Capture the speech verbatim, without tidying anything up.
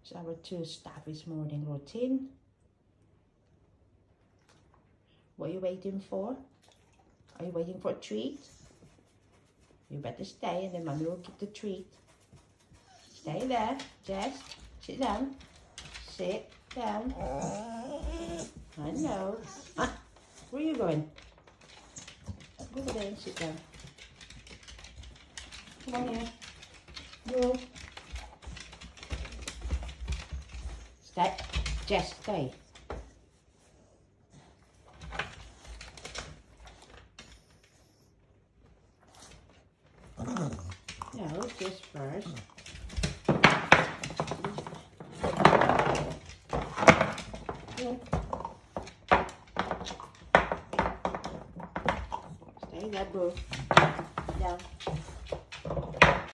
It's our two Staffies morning routine. What are you waiting for? Are you waiting for a treat? You better stay and then Mummy will give the treat. Stay there, Jess. Sit down. Sit down. I know. Ah, where are you going? Go over there and sit down. Come on here. Go. Stay. Jess, stay. No, just first. Yeah. Stay there, boo. Down.